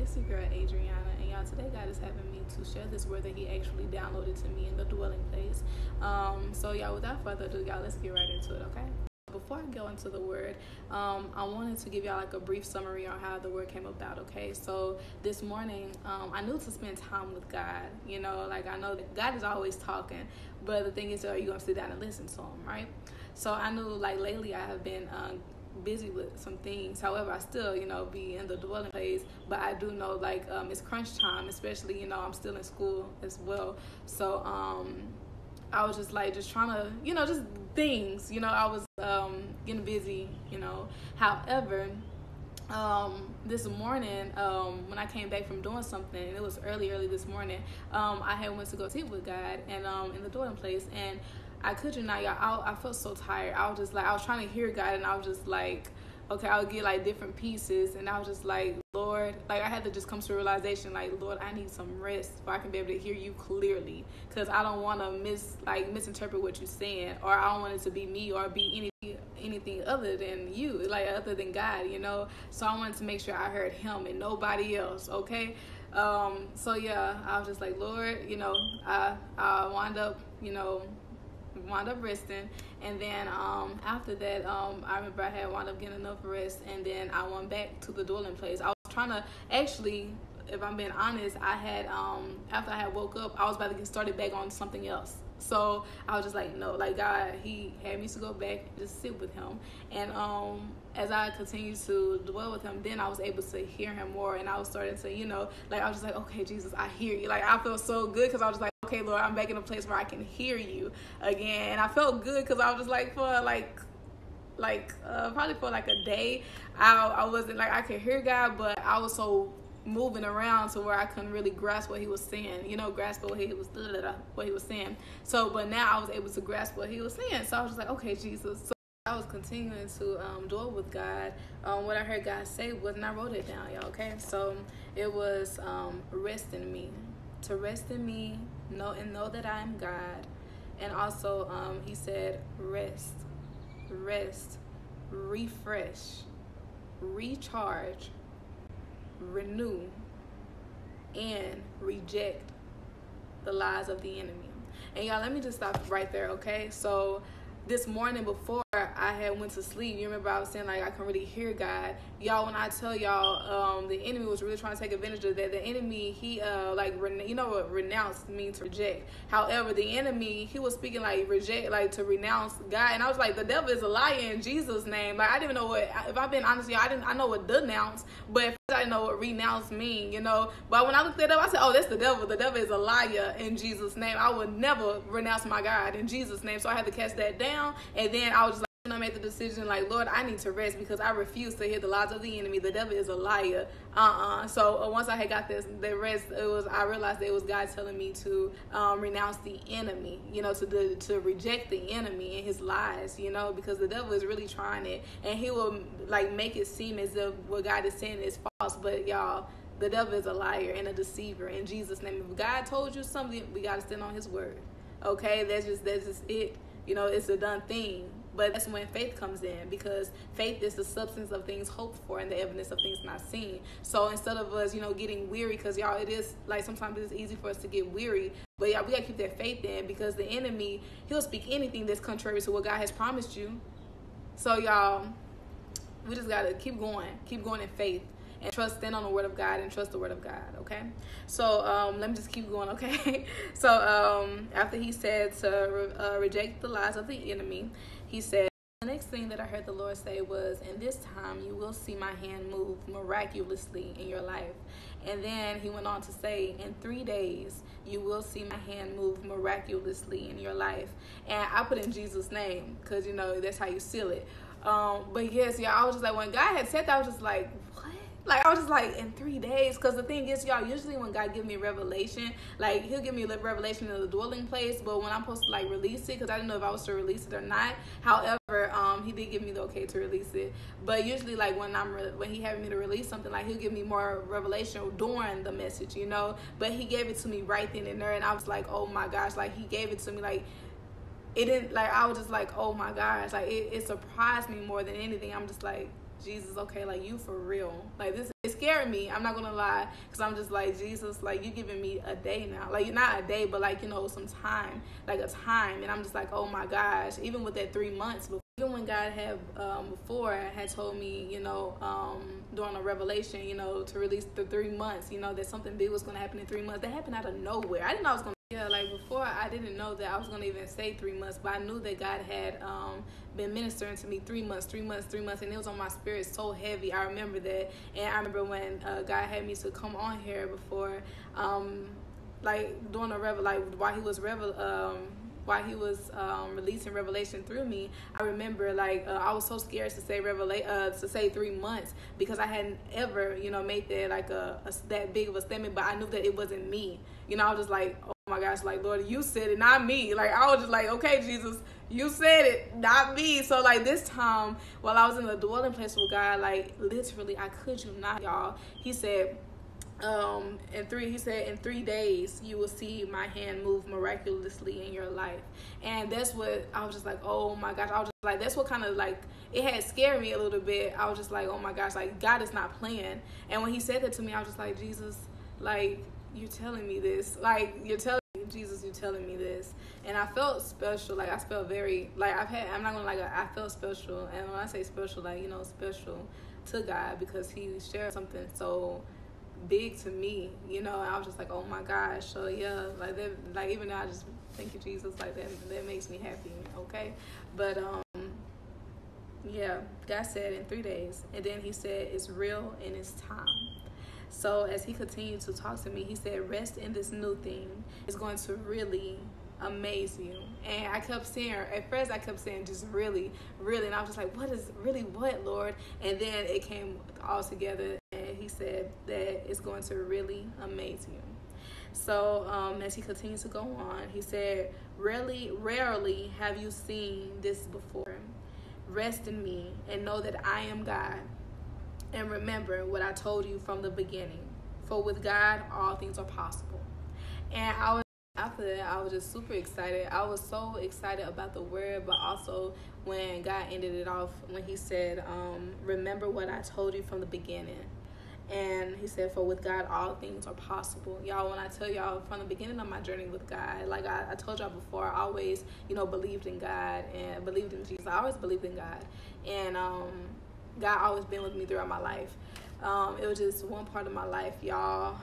It's your girl Adriana, and y'all, today God is having me to share this word that He actually downloaded to me in the dwelling place. So y'all, without further ado, y'all, let's get right into it, okay? Before I go into the word, I wanted to give y'all like a brief summary on how the word came about, okay? So this morning, I knew to spend time with God. You know, like I know that God is always talking, but the thing is, are you going to sit down and listen to Him, right? So I knew, like, lately I have been busy with some things. However, I still, be in the dwelling place, but I do know, like, it's crunch time, especially, I'm still in school as well. So I was just trying to, just things, I was getting busy, However, this morning, when I came back from doing something, it was early this morning, I had went to go sit with God and in the dwelling place, and I could you not, y'all, I felt so tired. I was trying to hear God, and I was just like, okay, I would get like different pieces, and I was just like, Lord, like I had to just come to a realization, like, Lord, I need some rest so I can be able to hear you clearly, because I don't want to misinterpret what you're saying, or I don't want it to be me or be anything other than you, like other than God, So I wanted to make sure I heard Him and nobody else, okay? So yeah, I was just like, Lord, I wound up resting, and then after that, I remember I had wound up getting enough rest, and then I went back to the dwelling place. I was trying to actually, if I'm being honest, I had after I had woke up, I was about to get started back on something else. So I was just like, no, like God, He had me to go back and just sit with Him. And as I continued to dwell with Him, then I was able to hear Him more, and I was starting to, I was just like, okay, Jesus, I hear you. Like, I felt so good, because I was just like, okay, Lord, I'm back in a place where I can hear you again. And I felt good, because I was just like, for probably for like a day, I wasn't like, I could hear God, but I was so moving around to where I couldn't really grasp what He was saying, grasp what he was saying. So, but now I was able to grasp what He was saying. So I was just like, okay, Jesus. So I was continuing to dwell with God. What I heard God say was, and I wrote it down, y'all, okay? So it was rest in me. To rest in me, know that I am God. And also, He said, rest, refresh, recharge, renew, and reject the lies of the enemy. And y'all, let me just stop right there, okay? So this morning, before I had went to sleep, you remember I was saying, like, I can really hear God. Y'all, when I tell y'all, the enemy was really trying to take advantage of that. The enemy, he, what renounce means to reject. However, the enemy, he was speaking like reject, like to renounce God. And I was like, the devil is a liar in Jesus' name. Like, I didn't even know what, if I've been honest, y'all, I know what denounce, but if I didn't know what renounce mean, But when I looked it up, I said, oh, that's the devil. The devil is a liar in Jesus' name. I would never renounce my God in Jesus' name. So I had to catch that down. And then I was just like, I made the decision, like, Lord, I need to rest, because I refuse to hear the lies of the enemy. The devil is a liar. So once I had got the rest, I realized that it was God telling me to renounce the enemy, to reject the enemy and his lies, because the devil is really trying it, and he will like make it seem as if what God is saying is false. But y'all, the devil is a liar and a deceiver in Jesus' name. If God told you something, we got to stand on His word. Okay, that's just it. It's a done thing. But that's when faith comes in, because faith is the substance of things hoped for and the evidence of things not seen. So instead of us, getting weary, because y'all, it is like sometimes it's easy for us to get weary. But y'all, we got to keep that faith in, because the enemy, he'll speak anything that's contrary to what God has promised you. So y'all, we just got to keep going in faith. And stand on the word of God and trust the word of God, okay? So let me just keep going, okay? So after He said to reject the lies of the enemy, He said, the next thing that I heard the Lord say was, in this time you will see my hand move miraculously in your life. And then He went on to say, in 3 days you will see my hand move miraculously in your life. And I put in Jesus' name, because that's how you seal it. But yes, y'all, I was just like, when God had said that, I was just like, what? Like, I was just like, in 3 days, because the thing is, y'all, usually when God gives me revelation, like, He'll give me a revelation in the dwelling place, but when I'm supposed to, like, release it, because I didn't know if I was to release it or not. However, He did give me the okay to release it. But usually, like, when He having me to release something, like, He'll give me more revelation during the message, But He gave it to me right then and there, and I was like, oh my gosh, like, He gave it to me, like, it didn't, like, I was just like, oh my gosh, like, it surprised me more than anything. I'm just like, Jesus, okay, like, you for real. Like, this, it scared me. I'm not going to lie. Because I'm just like, Jesus, like, you giving me a day now. Like, not a day, but, like, some time. Like, a time. And I'm just like, oh, my gosh. Even with that 3 months. Even when God had, before, had told me, during a revelation, to release the 3 months, that something big was going to happen in 3 months. That happened out of nowhere. I didn't know I was going to. Yeah, like, before, I didn't know that I was going to even say 3 months, but I knew that God had been ministering to me 3 months, and it was on my spirit so heavy. I remember that, and I remember when God had me to come on here before, like, doing a while he was releasing revelation through me. I remember, like, I was so scared to say 3 months, because I hadn't ever, made that like that big of a statement. But I knew that it wasn't me. I was just like, oh my gosh, like, Lord, you said it, not me. Like, I was just like, okay, Jesus, you said it, not me. So, like, this time, while I was in the dwelling place with God, like, literally, I could you not, y'all. He said, in 3 days you will see my hand move miraculously in your life. And that's what I was just like, oh my gosh. I was just like, that's what kind of, like, it had scared me a little bit. I was just like, oh my gosh, like, God is not playing. And when he said that to me, I was just like, Jesus, like, you're telling me this, like, Jesus, you're telling me this. And I felt special. Like, I felt very, like, I'm not gonna, like, I felt special. And when I say special, like, special to God, because he shared something so big to me, and I was just like, oh my gosh. So yeah, like that, like, even though I just thank you, Jesus, like, that makes me happy. Okay. But yeah, God said in 3 days, and then he said it's real and it's time. So as he continued to talk to me, he said, rest in this new thing. It's going to really amaze you. And I kept saying, at first I kept saying just really, really. And I was just like, what is really what, Lord? And then it came all together. And he said that it's going to really amaze you. So as he continued to go on, he said, rarely have you seen this before. Rest in me and know that I am God. And remember what I told you from the beginning. For with God, all things are possible. And after that, I was just super excited. I was so excited about the word, but also when God ended it off, when he said, remember what I told you from the beginning. And he said, for with God, all things are possible. Y'all, when I tell y'all from the beginning of my journey with God, like I told y'all before, I always, believed in God and believed in Jesus. I always believed in God. And God always been with me throughout my life. It was just one part of my life, y'all,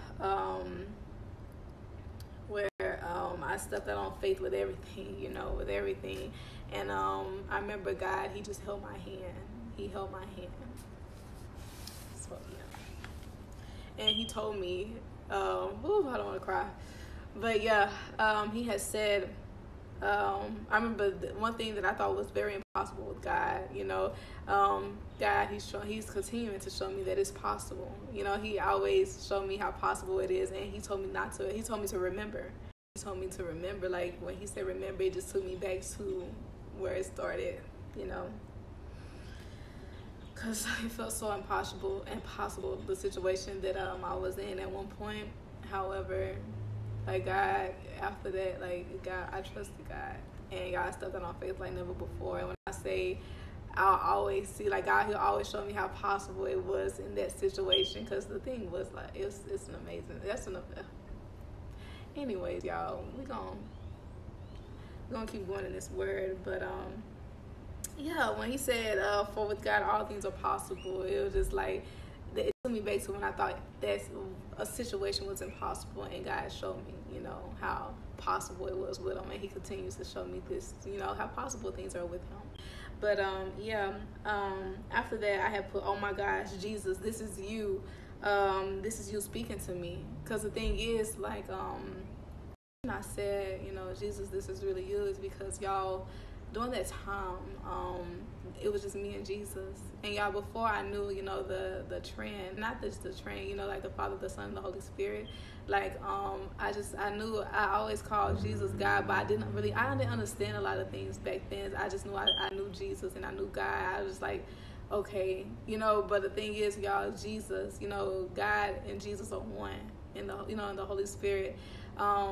where I stepped out on faith with everything, And I remember God, he just held my hand. He held my hand. So, yeah. And he told me, I don't want to cry. But, yeah, he had said, I remember one thing that I thought was very impossible with God, God, he's continuing to show me that it's possible. He always showed me how possible it is, and he told me to remember. He told me to remember, like, when he said remember, it just took me back to where it started, because it felt so impossible, the situation that I was in at one point. However, like, God, after that, like, God, I trusted God, and God stepped out on faith like never before. And when I say, I'll always see, like, God, he'll always show me how possible it was in that situation, because the thing was, like, it's an amazing, anyways, y'all, we're gonna keep going in this word. But yeah, when he said, for with God all things are possible, it was just like, it took me back to when I thought that a situation was impossible, and God showed me, how possible it was with him, and he continues to show me this, how possible things are with him. But after that, I had put, oh my gosh, Jesus, this is you. This is you speaking to me. Because the thing is, like, I said, Jesus, this is really you, is because, y'all, during that time, it was just me and Jesus. And y'all, before I knew, the trend, not just the trend, like the Father, the Son, and the Holy Spirit, like, I knew I always called Jesus God, but I didn't understand a lot of things back then. I just knew I knew Jesus and I knew God. I was like, okay, but the thing is, y'all, Jesus, God and Jesus are one, in the, in the Holy Spirit.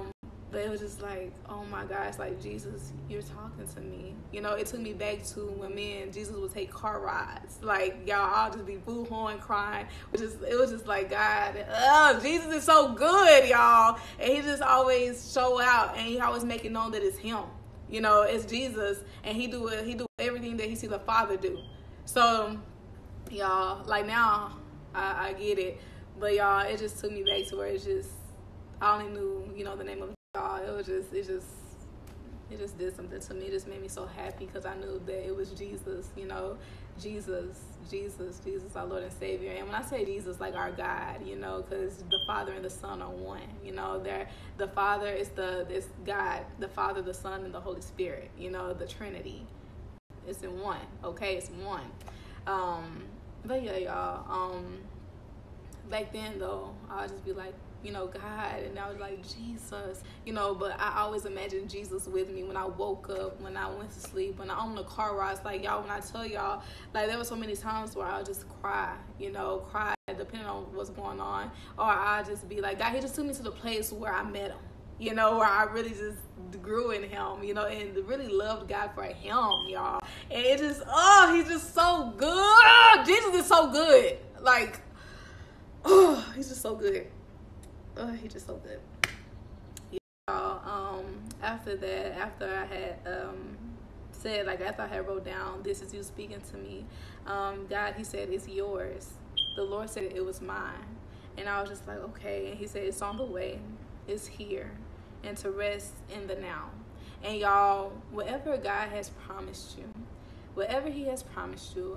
But it was just like, oh my gosh, like, Jesus, you're talking to me. You know, it took me back to when me and Jesus would take car rides. Like, y'all, I'll just be boo-hooing, crying. It was just like, God, Jesus is so good, y'all. And he just always show out, and he always make it known that it's him. You know, it's Jesus, and he do everything that he see the Father do. So, y'all, like, now I get it. But, y'all, it just took me back to where it's just, I only knew, you know, the name of God. It just did something to me. It just made me so happy because I knew that it was Jesus, you know, Jesus, our Lord and Savior. And when I say Jesus, like our God, you know, because the Father and the Son are one, you know, the Father is God, the Father, the Son, and the Holy Spirit, you know, the Trinity. It's in one, okay? It's one. But yeah, y'all, back then though, I would just be like, you know, God, and I was like, Jesus, you know, but I always imagined Jesus with me when I woke up, when I went to sleep, when I on the car rides. Like, y'all, when I tell y'all, like, there were so many times where I would just cry, you know, depending on what's going on, or I just be like, God, he just took me to the place where I met him, you know, where I really just grew in him, you know, and really loved God for him, y'all. And it just, he's just so good. Jesus is so good. Like, he's just so good. He's just so good. Y'all, after that, after I had said, like, after I had wrote down, this is you speaking to me, God, he said, it's yours. The Lord said it was mine. And I was just like, okay. And he said, it's on the way. It's here. And to rest in the now. And y'all, whatever God has promised you, whatever he has promised you,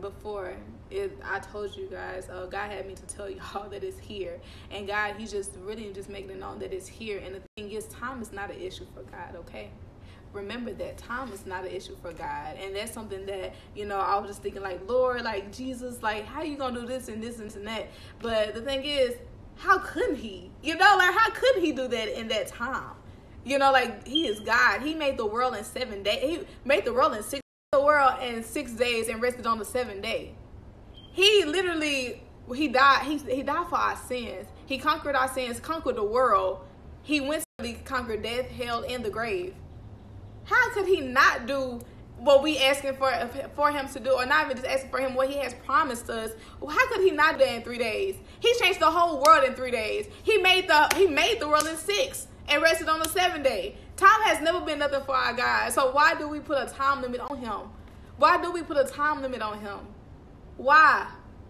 I told you guys, God had me to tell y'all that it's here. And God, he's just really just making it known that it's here. And the thing is, time is not an issue for God, okay? Remember that time is not an issue for God. And that's something that, you know, I was just thinking like, Lord, like, Jesus, like, how you gonna do this and this and that? But the thing is, how couldn't he? You know, like, how could he do that in that time? You know, like, he is God. He made the world in 7 days. He made the world in 6 days and rested on the 7th day. He literally, he died for our sins. He conquered our sins, conquered the world. He went to conquer death, hell, and the grave. How could he not do what we asking for him to do, or not even just asking for him what he has promised us? How could he not do that in 3 days? He changed the whole world in 3 days. He made the world in 6 and rested on the 7th day. Time has never been nothing for our God. So why do we put a time limit on him? Why do we put a time limit on him? Why?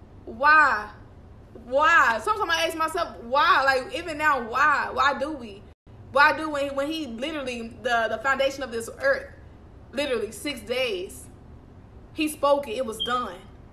Sometimes I ask myself, why? Like, even now, why? Why do we? Why do when he literally, the foundation of this earth, literally 6 days, he spoke it, it was done.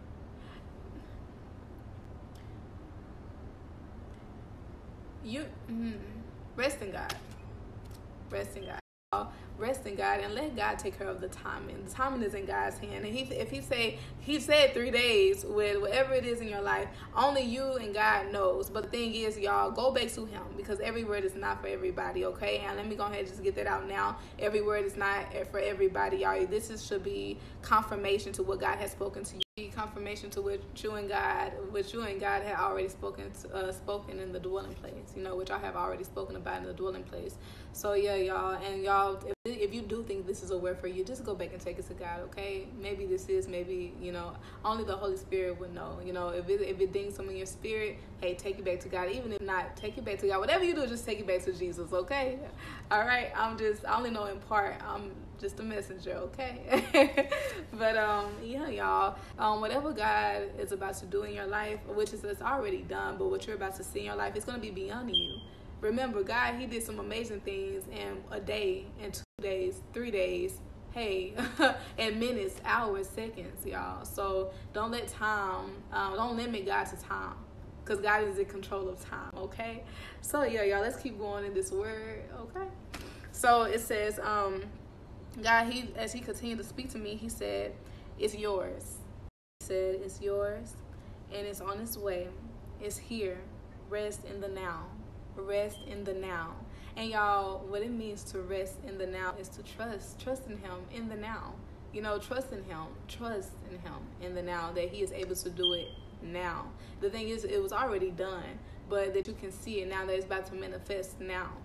Rest in God. Rest in God. Rest in God and let God take care of the timing. The timing is in God's hand. And if he said 3 days with whatever it is in your life, only you and God knows. But the thing is, y'all, go back to him, because every word is not for everybody, okay? And let me go ahead and just get that out now. Every word is not for everybody, y'all. Should be confirmation to what God has spoken to you. Confirmation to what you and God had already spoken in the dwelling place, you know, which I have already spoken about in the dwelling place. So yeah, y'all, if you do think this is a word for you, just go back and take it to God, okay? Maybe this is, you know, only the Holy Spirit would know. You know, if it dings something in your spirit, hey, take it back to God. Even if not, take it back to God. Whatever you do, just take it back to Jesus, okay? All right, I only know in part. I'm just a messenger, okay? But yeah, y'all, whatever God is about to do in your life, which is it's already done, but what you're about to see in your life, it's going to be beyond you. Remember, God, he did some amazing things in a day, in 2 days, 3 days, hey, in minutes, hours, seconds, y'all. So don't let don't limit God to time, because God is in control of time, okay? So yeah, y'all, let's keep going in this word, okay? So it says, God, as he continued to speak to me, he said, it's yours. He said, it's yours, and it's on its way. It's here. Rest in the now. Rest in the now. And y'all, what it means to rest in the now is to trust in him in the now. You know, trust in him in the now, that he is able to do it now. The thing is, it was already done, but that you can see it now, that it's about to manifest now.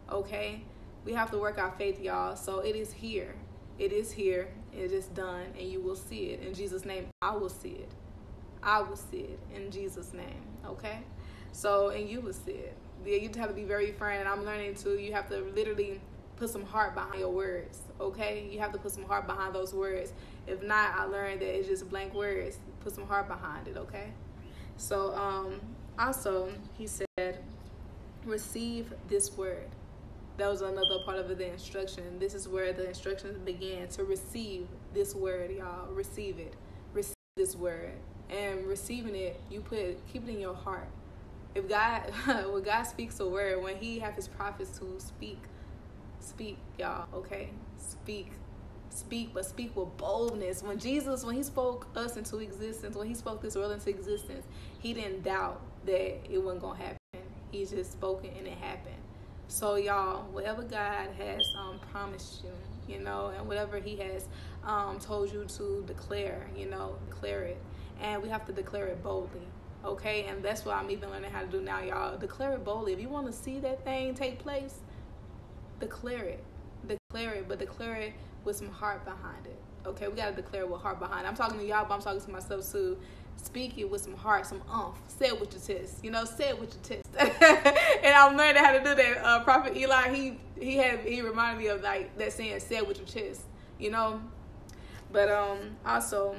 okay? We have to work our faith, y'all. So it is here. It is here. It is done, and you will see it. In Jesus' name, I will see it. I will see it in Jesus' name, okay? So, and you will see it. Yeah, you have to be very firm, and I'm learning to, you have to literally put some heart behind your words, okay? You have to put some heart behind those words. If not, I learned that it's just blank words. Put some heart behind it, okay? So, also, he said, receive this word. That was another part of the instruction. This is where the instructions began, to receive this word, y'all. Receive it. Receive this word. And receiving it, keep it in your heart. If God, when God speaks a word, when he have his prophets to speak, y'all, okay? Speak, but speak with boldness. When he spoke us into existence, when he spoke this world into existence, he didn't doubt that it wasn't going to happen. He just spoke it and it happened. So, y'all, whatever God has promised you, you know, and whatever he has told you to declare, you know, declare it. And we have to declare it boldly, okay? And that's what I'm even learning how to do now, y'all. Declare it boldly. If you want to see that thing take place, declare it. Declare it, but declare it with some heart behind it, okay? We got to declare it with heart behind it. I'm talking to y'all, but I'm talking to myself, too. Speak it with some heart, some umph. Say it with your chest. You know, say it with your chest. And I'm learning how to do that. Prophet Eli, he reminded me of like that saying, say it with your chest. You know, but also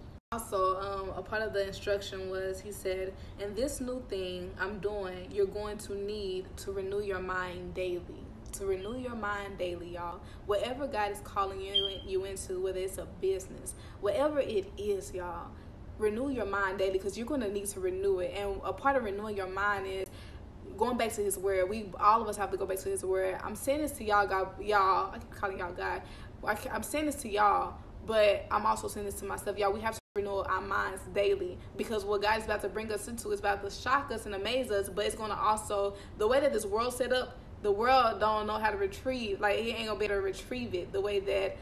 a part of the instruction was, he said, and this new thing I'm doing, you're going to need to renew your mind daily. To renew your mind daily, y'all. Whatever God is calling you into, whether it's a business, whatever it is, y'all. Renew your mind daily, because you're going to need to renew it. And a part of renewing your mind is going back to his word. All of us have to go back to his word. I'm saying this to y'all, God, y'all. I keep calling y'all God. I'm saying this to y'all, but I'm also saying this to myself. Y'all, we have to renew our minds daily, because what God is about to bring us into is about to shock us and amaze us, but it's going to also, the way that this world set up, the world don't know how to retrieve. Like, he ain't going to be able to retrieve it the way that,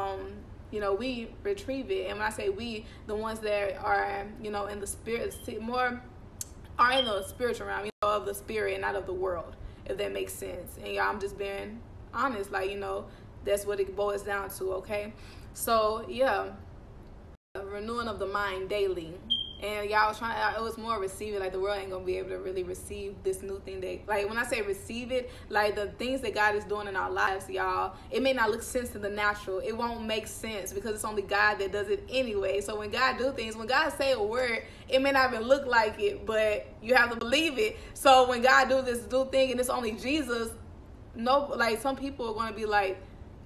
you know, we retrieve it. And when I say we, the ones that are, you know, in the spirit, more are in the spiritual realm, you know, of the spirit and not of the world, if that makes sense. And y'all, I'm just being honest, like, you know, that's what it boils down to, okay? So, yeah, renewing of the mind daily. And y'all was it was more receiving, like the world ain't gonna be able to really receive this new thing that, like, when I say receive it, like the things that God is doing in our lives, y'all, it may not look sense in the natural. It won't make sense because it's only God that does it anyway. So when God do things, when God say a word, it may not even look like it, but you have to believe it. So when God do this new thing and it's only Jesus, no, like some people are gonna be like,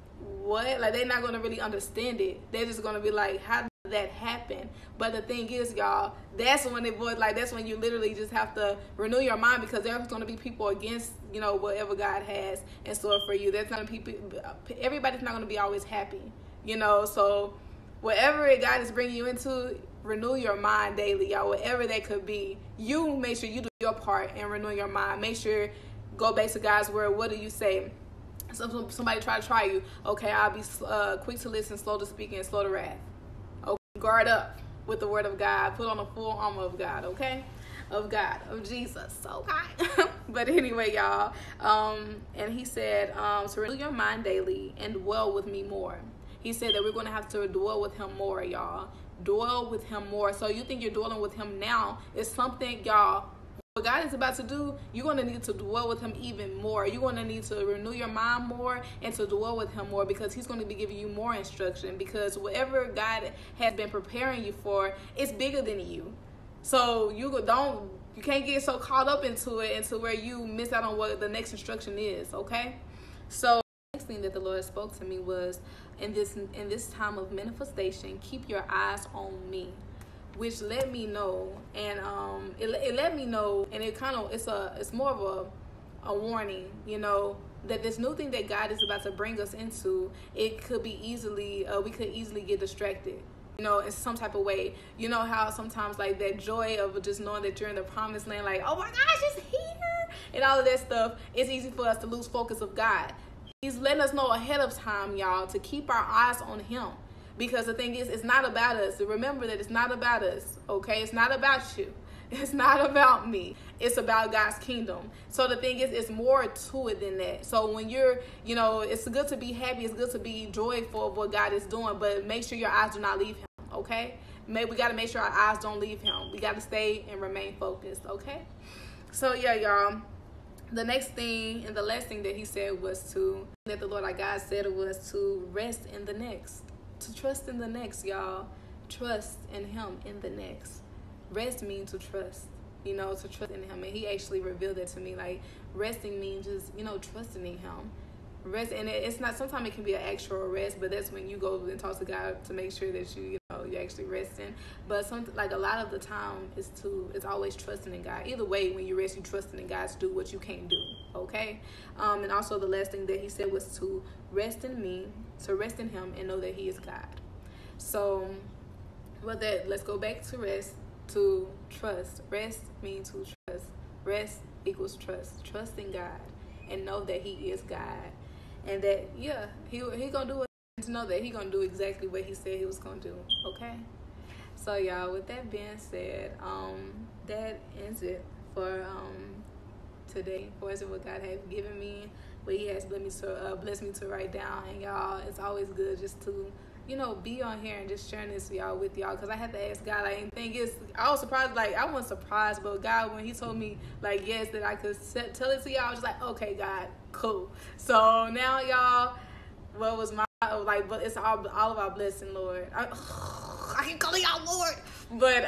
what? Like, they're not gonna really understand it. They're just gonna be like, how that happen? But the thing is, y'all, that's when that's when you literally just have to renew your mind, because there's going to be people against, you know, whatever God has in store for you. There's not people, everybody's not going to be always happy, you know. So whatever God is bringing you into, renew your mind daily, y'all. Whatever that could be, you make sure you do your part in renewing your mind. Make sure, go back to God's word. What do you say? So somebody try you, okay, I'll be quick to listen, slow to speak, and slow to wrath. Guard up with the word of God. Put on the full armor of God, okay? Of God, of Jesus, okay? But anyway, y'all, and he said, to renew your mind daily and dwell with me more. He said that we're going to have to dwell with him more, y'all. Dwell with him more. So you think you're dwelling with him now. It's something, y'all, what God is about to do, you're going to need to dwell with him even more. You're going to need to renew your mind more and to dwell with him more, because he's going to be giving you more instruction, because whatever God has been preparing you for, it's bigger than you. So you can't get so caught up into it into where you miss out on what the next instruction is, okay? So the next thing that the Lord spoke to me was, in this time of manifestation, keep your eyes on me. Which let me know, and it let me know, and it's more of a warning, you know, that this new thing that God is about to bring us into, it could be we could easily get distracted, you know, in some type of way. You know how sometimes, like, that joy of just knowing that you're in the promised land, like, oh my gosh, it's here, and all of that stuff, it's easy for us to lose focus of God. He's letting us know ahead of time, y'all, to keep our eyes on him. Because the thing is, it's not about us. Remember that it's not about us, okay? It's not about you. It's not about me. It's about God's kingdom. So the thing is, it's more to it than that. So when you're, it's good to be happy. It's good to be joyful of what God is doing, but make sure your eyes do not leave him, okay? We got to make sure our eyes don't leave him. We got to stay and remain focused, okay? So yeah, y'all. The next thing and the last thing that he said was that the Lord our God said was to rest in the next. To trust in the next, y'all. Trust in him in the next. Rest means to trust, to trust in him. And he actually revealed that to me. Like, resting means just, trusting in him. Rest, and it's not, sometimes it can be an actual rest, but that's when you go and talk to God to make sure that you're actually resting. But a lot of the time it's always trusting in God. Either way, when you rest, you trusting in God to do what you can't do, okay? And also the last thing that he said was to rest in me, to rest in him and know that he is God. So let's go back to rest, to trust. Rest means to trust. Rest equals trust. Trust in God and know that he is God. And that, he gonna do it, to know that he gonna do exactly what he said he was gonna do, okay? So, y'all, with that being said, that ends it for today. For what God has given me, what he has blessed me to write down. And, y'all, it's always good just to, be on here and just sharing this with y'all. Because I had to ask God, I was surprised, I wasn't surprised, but God, when he told me, yes, that I could tell it to y'all, I was just like, okay, God, cool. So now, y'all, what was my, but it's all of our blessing, Lord. I can call y'all Lord. But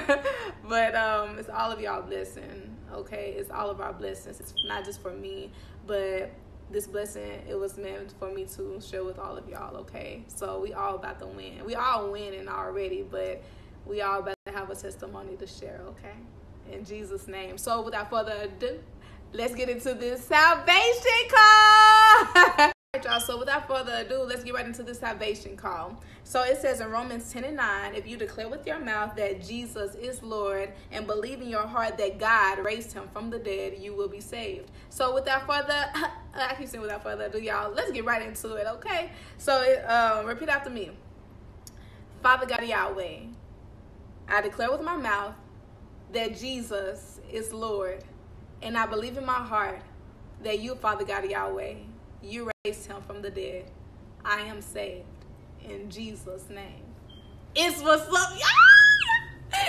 it's all of y'all blessing, okay? It's all of our blessings. It's not just for me, but this blessing, it was meant for me to share with all of y'all, okay? So we all about to win. We all winning already, but we all about to have a testimony to share, okay? In Jesus' name. So without further ado, let's get into this salvation call. All right, y'all. So without further ado, let's get right into the salvation call. So it says in Romans 10:9, if you declare with your mouth that Jesus is Lord and believe in your heart that God raised him from the dead, you will be saved. So without further, I keep saying without further ado, y'all, let's get right into it, okay? So repeat after me. Father God Yahweh, I declare with my mouth that Jesus is Lord, and I believe in my heart that you, Father God Yahweh, you raised him from the dead. I am saved in Jesus' name. It's what's up, y'all.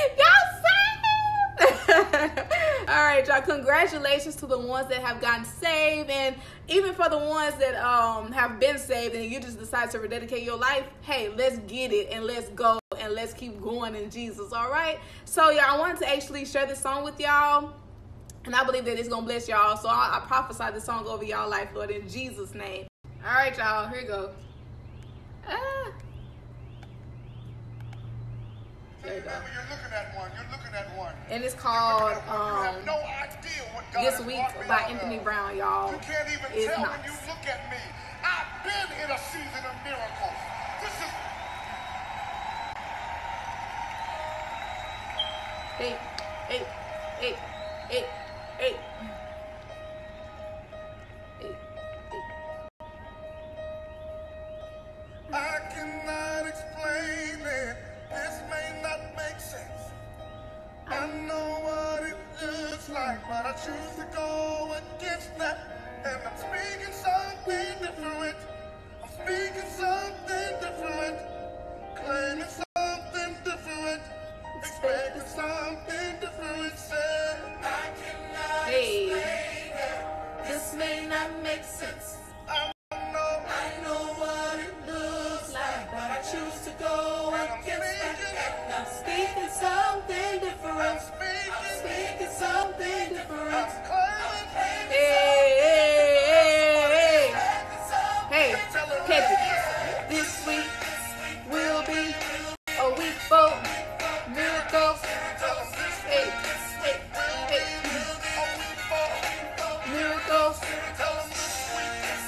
Y'all saved. All right, y'all. Congratulations to the ones that have gotten saved, and even for the ones that have been saved and you just decide to rededicate your life. Hey, let's get it and let's go and let's keep going in Jesus. All right. So, y'all, I wanted to actually share this song with y'all. And I believe that it's going to bless y'all. So I prophesy this song over y'all life, Lord, in Jesus' name. All right, y'all. Here you go. There you go. You're looking at one. And it's called you have no idea what God This Week by Anthony Brown, y'all. You can't even it's tell nice. when you look at me. I've been in a season of miracles. This is... Hey. I cannot explain it. This may not make sense. I know what it looks like, but I choose to go against that. And I'm speaking something different. I'm speaking something different. Claiming something different. Expecting something different. Say, I cannot explain it. This may not make sense. I know what it looks like, but I choose to go against that. And I'm speaking something different. I'm speaking something different. I'm claiming. Hey, catch it. This week will be a week for miracles. Miracles.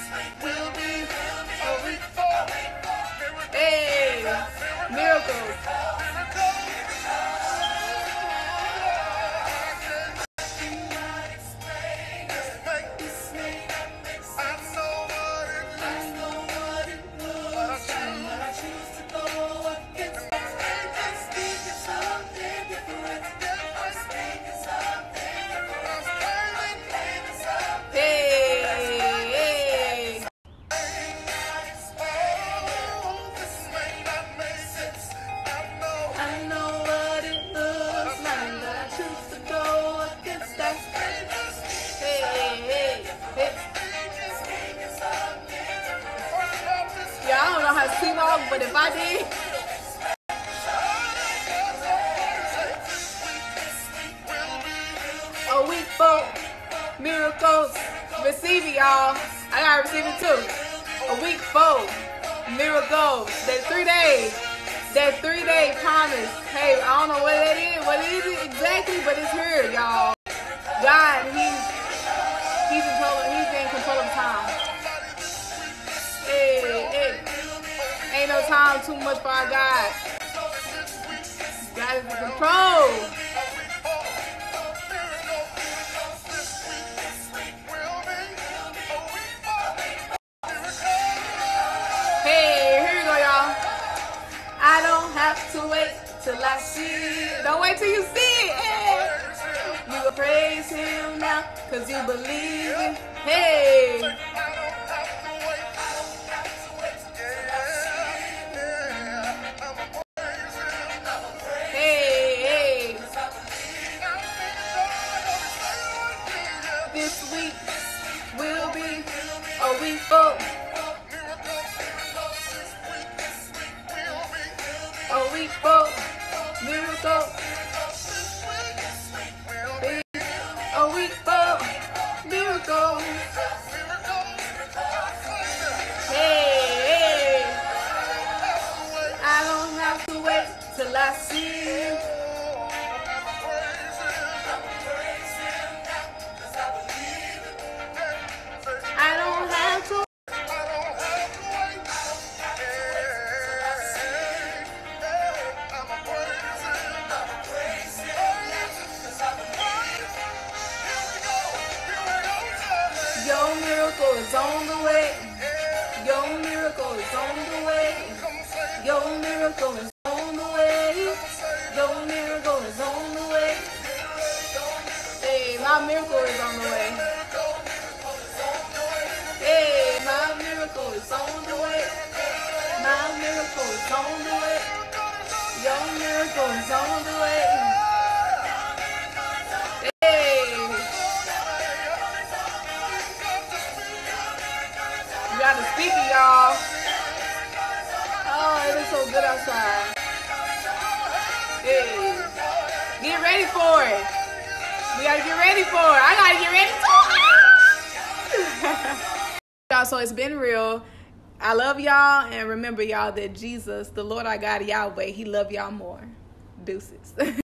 broke, but if I did, a week full miracles. Receive it, y'all. I gotta receive it too. A week full miracles. That 3 days. That 3-day promise. Hey, I don't know what that is. What is it exactly? But it's here, y'all. God, He's in control of time. Hey. Ain't no time too much for our God. God is in control. Hey, here we go, y'all. I don't have to wait till I see it. Don't wait till you see it. Hey. You will praise Him now, cause you believe it. Hey. Hey. This week will be a week full. A week full miracle. A week full miracle. Hey. I don't have to wait till I see you. I don't have to. Your miracle is on the way. Your miracle is on the way. Your miracle is on the way. Your miracle is on the way. Hey, my miracle is on the way. Hey, my miracle is on the way. My miracle is on the way. Your miracle is on the way. Gotta speak it, y'all. Oh, it is so good outside. Hey, get ready for it. We gotta get ready for it. I gotta get ready too. Y'all, so it's been real. I love y'all, and remember, y'all, that Jesus, the Lord our God, Yahweh, He love y'all more. Deuces.